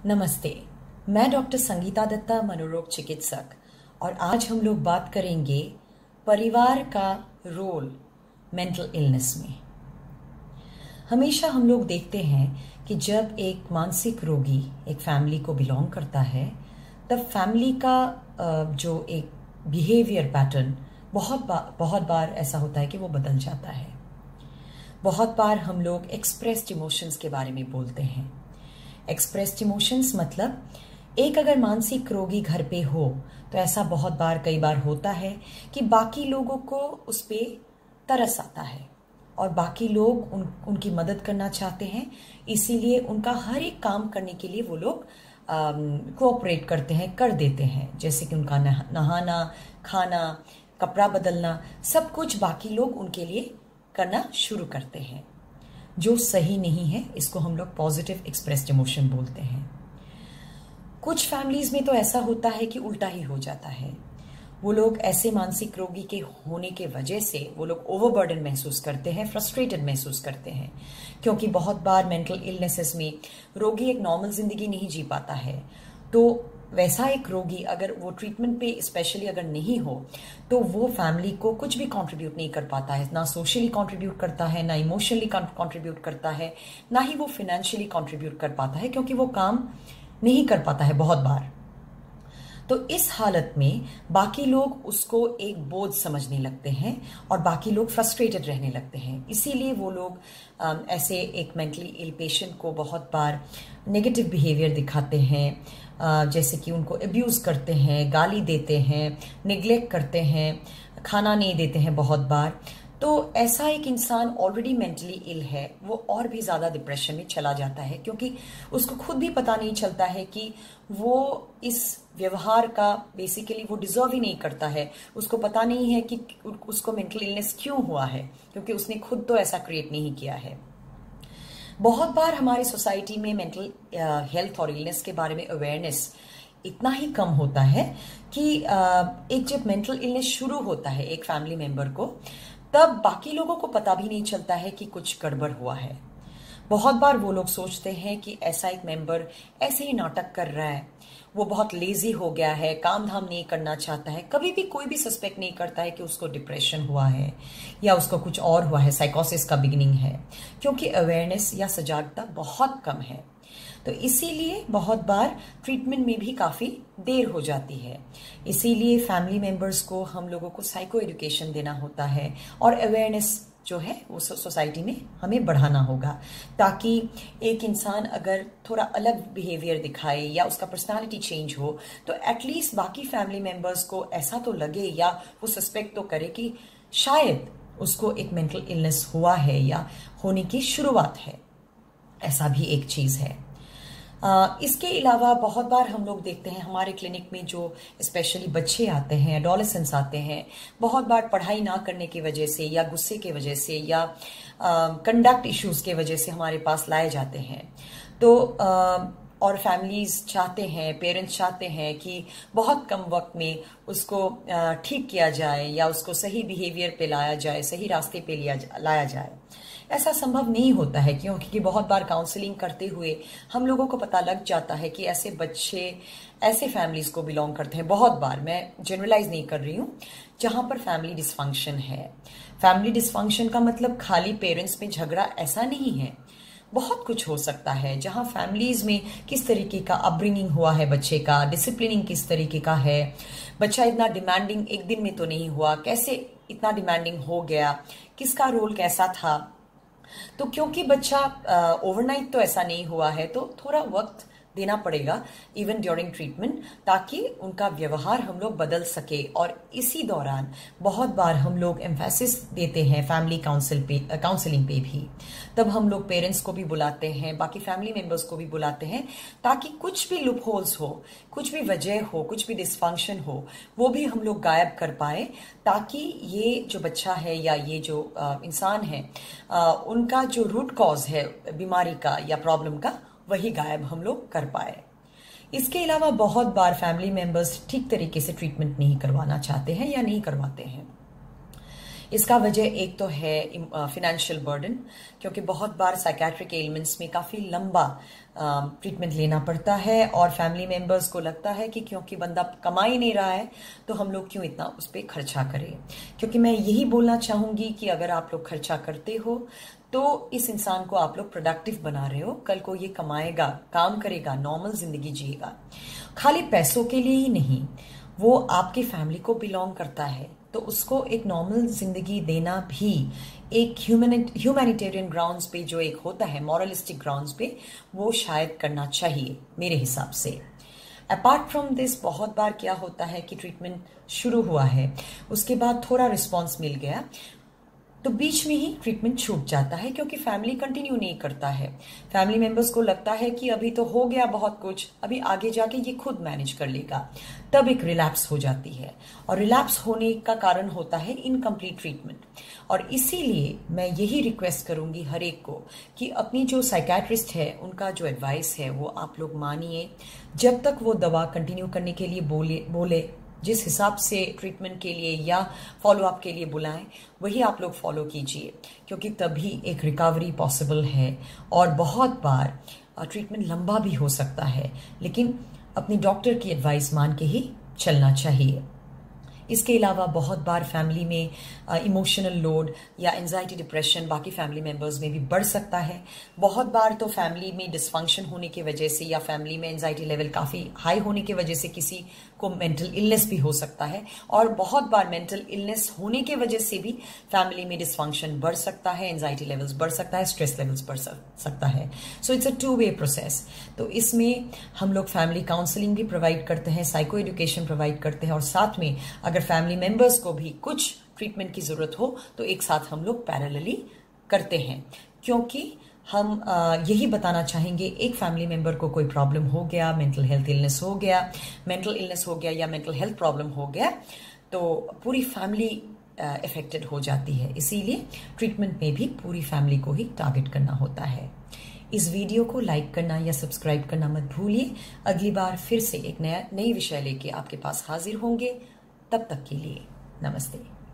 नमस्ते। मैं डॉक्टर संगीता दत्ता, मनोरोग चिकित्सक, और आज हम लोग बात करेंगे परिवार का रोल मेंटल इलनेस में। हमेशा हम लोग देखते हैं कि जब एक मानसिक रोगी एक फैमिली को बिलोंग करता है, तब फैमिली का जो एक बिहेवियर पैटर्न बहुत बार ऐसा होता है कि वो बदल जाता है। बहुत बार हम लोग एक्सप्रेस्ड इमोशंस के बारे में बोलते हैं। एक्सप्रेस्ड इमोशंस मतलब एक अगर मानसिक रोगी घर पे हो तो ऐसा कई बार होता है कि बाकी लोगों को उस पे तरस आता है और बाकी लोग उनकी मदद करना चाहते हैं, इसीलिए उनका हर एक काम करने के लिए वो लोग कोऑपरेट करते हैं, कर देते हैं। जैसे कि उनका नहाना, खाना, कपड़ा बदलना, सब कुछ बाकी लोग उनके लिए करना शुरू करते हैं, जो सही नहीं है। इसको हम लोग पॉजिटिव एक्सप्रेस्ड इमोशन बोलते हैं। कुछ फैमिलीज में तो ऐसा होता है कि उल्टा ही हो जाता है। वो लोग ऐसे मानसिक रोगी के होने के वजह से वो लोग ओवरबर्डन महसूस करते हैं, फ्रस्ट्रेटेड महसूस करते हैं, क्योंकि बहुत बार मेंटल इलनेसेस में रोगी एक नॉर्मल जिंदगी नहीं जी पाता है। तो वैसा एक रोगी अगर वो ट्रीटमेंट पे स्पेशली अगर नहीं हो तो वो फैमिली को कुछ भी कंट्रीब्यूट नहीं कर पाता है, ना सोशली कंट्रीब्यूट करता है, ना इमोशनली कंट्रीब्यूट करता है, ना ही वो फाइनेंशियली कंट्रीब्यूट कर पाता है, क्योंकि वो काम नहीं कर पाता है बहुत बार। तो इस हालत में बाकी लोग उसको एक बोझ समझने लगते हैं और बाकी लोग फ्रस्ट्रेटेड रहने लगते हैं। इसीलिए वो लोग ऐसे एक मेंटली इल पेशेंट को बहुत बार नेगेटिव बिहेवियर दिखाते हैं, जैसे कि उनको अब्यूज़ करते हैं, गाली देते हैं, निग्लेक्ट करते हैं, खाना नहीं देते हैं बहुत बार। तो ऐसा एक इंसान ऑलरेडी मेंटली इल है, वो और भी ज़्यादा डिप्रेशन में चला जाता है, क्योंकि उसको खुद भी पता नहीं चलता है कि वो इस व्यवहार का बेसिकली वो डिजर्व ही नहीं करता है। उसको पता नहीं है कि उसको मेंटल इलनेस क्यों हुआ है, क्योंकि उसने खुद तो ऐसा क्रिएट नहीं किया है। बहुत बार हमारी सोसाइटी में मेंटल हेल्थ और इलनेस के बारे में अवेयरनेस इतना ही कम होता है कि एक जब मेंटल इलनेस शुरू होता है एक फैमिली मेंबर को, तब बाकी लोगों को पता भी नहीं चलता है कि कुछ गड़बड़ हुआ है। बहुत बार वो लोग सोचते हैं कि ऐसा एक मेंबर ऐसे ही नाटक कर रहा है, वो बहुत लेजी हो गया है, काम धाम नहीं करना चाहता है। कभी भी कोई भी सस्पेक्ट नहीं करता है कि उसको डिप्रेशन हुआ है या उसको कुछ और हुआ है, साइकोसिस का बिगिनिंग है, क्योंकि अवेयरनेस या सजागता बहुत कम है। तो इसीलिए बहुत बार ट्रीटमेंट में भी काफ़ी देर हो जाती है। इसीलिए फैमिली मेंबर्स को हम लोगों को साइको एजुकेशन देना होता है और अवेयरनेस जो है वो सोसाइटी में हमें बढ़ाना होगा, ताकि एक इंसान अगर थोड़ा अलग बिहेवियर दिखाए या उसका पर्सनालिटी चेंज हो तो एटलीस्ट बाकी फैमिली मेंबर्स को ऐसा तो लगे या वो सस्पेक्ट तो करे कि शायद उसको एक मेंटल इलनेस हुआ है या होने की शुरुआत है। ऐसा भी एक चीज़ है। इसके अलावा बहुत बार हम लोग देखते हैं हमारे क्लिनिक में जो स्पेशली बच्चे आते हैं, एडोलेसेंट्स आते हैं, बहुत बार पढ़ाई ना करने की वजह से या गुस्से के वजह से या कंडक्ट इश्यूज के वजह से हमारे पास लाए जाते हैं। तो और फैमिलीज चाहते हैं, पेरेंट्स चाहते हैं कि बहुत कम वक्त में उसको ठीक किया जाए या उसको सही बिहेवियर पे लाया जाए, सही रास्ते पे लाया जाए। ऐसा संभव नहीं होता है, क्योंकि बहुत बार काउंसलिंग करते हुए हम लोगों को पता लग जाता है कि ऐसे बच्चे ऐसे फैमिलीज को बिलोंग करते हैं। बहुत बार, मैं जनरलाइज नहीं कर रही हूँ, जहां पर फैमिली डिस्फंक्शन है। फैमिली डिस्फंक्शन का मतलब खाली पेरेंट्स में झगड़ा ऐसा नहीं है, बहुत कुछ हो सकता है। जहां फैमिलीज में किस तरीके का अपब्रिंगिंग हुआ है बच्चे का, डिसिप्लिनिंग किस तरीके का है, बच्चा इतना डिमांडिंग एक दिन में तो नहीं हुआ, कैसे इतना डिमांडिंग हो गया, किसका रोल कैसा था। तो क्योंकि बच्चा ओवरनाइट तो ऐसा नहीं हुआ है, तो थोड़ा वक्त देना पड़ेगा इवन ड्यूरिंग ट्रीटमेंट, ताकि उनका व्यवहार हम लोग बदल सके। और इसी दौरान बहुत बार हम लोग एम्फेसिस देते हैं फैमिली काउंसलिंग पे भी। तब हम लोग पेरेंट्स को भी बुलाते हैं, बाकी फैमिली मेंबर्स को भी बुलाते हैं, ताकि कुछ भी लूप होल्स हो, कुछ भी वजह हो, कुछ भी डिस्फंक्शन हो, वो भी हम लोग गायब कर पाए, ताकि ये जो बच्चा है या ये जो इंसान है, उनका जो रूट कॉज है बीमारी का या प्रॉब्लम का, वही गायब हम लोग कर पाए। इसके अलावा बहुत बार फैमिली मेंबर्स ठीक तरीके से ट्रीटमेंट नहीं करवाना चाहते हैं या नहीं करवाते हैं। इसका वजह एक तो है फिनेंशियल बर्डन, क्योंकि बहुत बार साइकेट्रिक एलिमेंट्स में काफ़ी लंबा ट्रीटमेंट लेना पड़ता है और फैमिली मेंबर्स को लगता है कि क्योंकि बंदा कमा ही नहीं रहा है तो हम लोग क्यों इतना उस पर खर्चा करें। क्योंकि मैं यही बोलना चाहूँगी कि अगर आप लोग खर्चा करते हो तो इस इंसान को आप लोग प्रोडक्टिव बना रहे हो, कल को ये कमाएगा, काम करेगा, नॉर्मल जिंदगी जिएगा। खाली पैसों के लिए ही नहीं, वो आपकी फैमिली को बिलोंग करता है, तो उसको एक नॉर्मल जिंदगी देना भी एक ह्यूमैनिटेरियन ग्राउंड्स पे जो एक होता है, मॉरलिस्टिक ग्राउंड्स पे, वो शायद करना चाहिए मेरे हिसाब से। अपार्ट फ्रॉम दिस, बहुत बार क्या होता है कि ट्रीटमेंट शुरू हुआ है, उसके बाद थोड़ा रिस्पॉन्स मिल गया तो बीच में ही ट्रीटमेंट छूट जाता है, क्योंकि फैमिली कंटिन्यू नहीं करता है। फैमिली मेंबर्स को लगता है कि अभी तो हो गया बहुत कुछ, अभी आगे जाके ये खुद मैनेज कर लेगा, तब एक रिलैप्स हो जाती है। और रिलैप्स होने का कारण होता है इनकम्प्लीट ट्रीटमेंट। और इसीलिए मैं यही रिक्वेस्ट करूंगी हर एक को कि अपनी जो साइकेट्रिस्ट है उनका जो एडवाइस है वो आप लोग मानिए। जब तक वो दवा कंटिन्यू करने के लिए बोले जिस हिसाब से ट्रीटमेंट के लिए या फॉलोअप के लिए बुलाएं, वही आप लोग फॉलो कीजिए, क्योंकि तभी एक रिकवरी पॉसिबल है। और बहुत बार ट्रीटमेंट लंबा भी हो सकता है, लेकिन अपनी डॉक्टर की एडवाइस मान के ही चलना चाहिए। इसके अलावा बहुत बार फैमिली में इमोशनल लोड या एंजाइटी, डिप्रेशन बाकी फैमिली मेंबर्स में भी बढ़ सकता है। बहुत बार तो फैमिली में डिसफंक्शन होने की वजह से या फैमिली में एंजाइटी लेवल काफ़ी हाई होने की वजह से किसी को मेंटल इलनेस भी हो सकता है। और बहुत बार मेंटल इलनेस होने की वजह से भी फैमिली में डिसफंक्शन बढ़ सकता है, एंजाइटी लेवल्स बढ़ सकता है, स्ट्रेस लेवल्स बढ़ सकता है। सो इट्स अ 2-वे प्रोसेस। तो इसमें हम लोग फैमिली काउंसलिंग भी प्रोवाइड करते हैं, साइको एजुकेशन प्रोवाइड करते हैं, और साथ में अगर फैमिली मेंबर्स को भी कुछ ट्रीटमेंट की जरूरत हो तो एक साथ हम लोग पैरेलली करते हैं। क्योंकि हम यही बताना चाहेंगे, एक फैमिली मेंबर को कोई प्रॉब्लम हो गया, मेंटल हेल्थ इलनेस हो गया, या मेंटल हेल्थ प्रॉब्लम हो गया, तो पूरी फैमिली इफेक्टेड हो जाती है। इसीलिए ट्रीटमेंट में भी पूरी फैमिली को ही टारगेट करना होता है। इस वीडियो को लाइक करना या सब्सक्राइब करना मत भूलिए। अगली बार फिर से एक नई विषय लेके आपके पास हाजिर होंगे। तब तक के लिए नमस्ते।